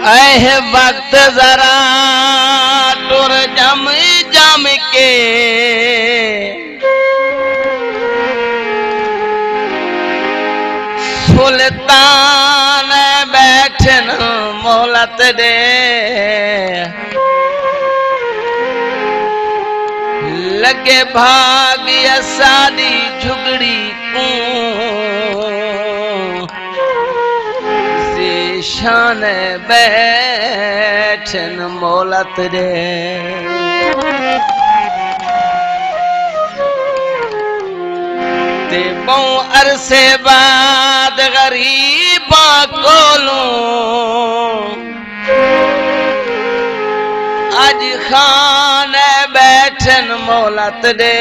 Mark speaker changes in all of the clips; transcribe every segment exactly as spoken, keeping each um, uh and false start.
Speaker 1: ऐह वक्त जरा टुर जम जम के सुल्तान बैठन मोहलत दे लगे भाग सादी झुगड़ी को जेशान बैठन मोहलत दे ते बहु अरसे बाद गरीबा कोलों आज खान बैठन मोहलत दे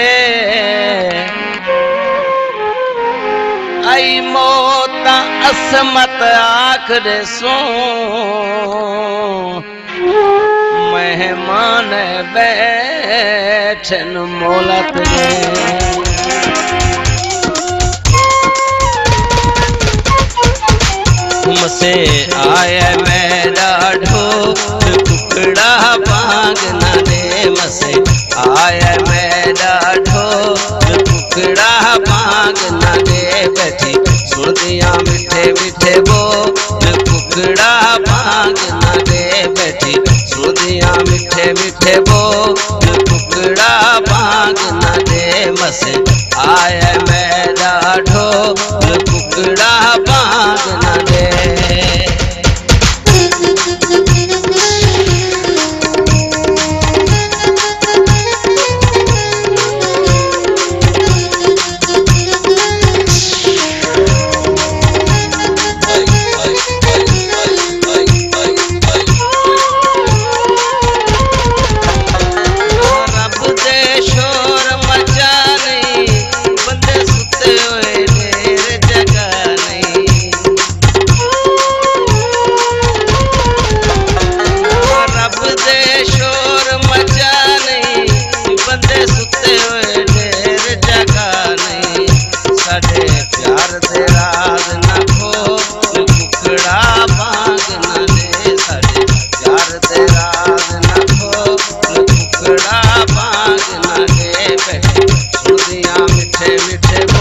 Speaker 1: आई मौत असमत आखर सो मेहमान बैठन मोहलत दे मुझसे आया मेरा ढोल कुकड़ा बांग न दे मसे आया मेरा ढोल कुकड़ा बांग न दे बैठी सुन दिया मिठे मिठे बोल कुकड़ा बांग न दे बैठी सुन दिया मिठे मिठे बोल कुकड़ा बांग न दे मसे आया मेरा ढोल कुकड़ा बांग न दे मिठे मिठे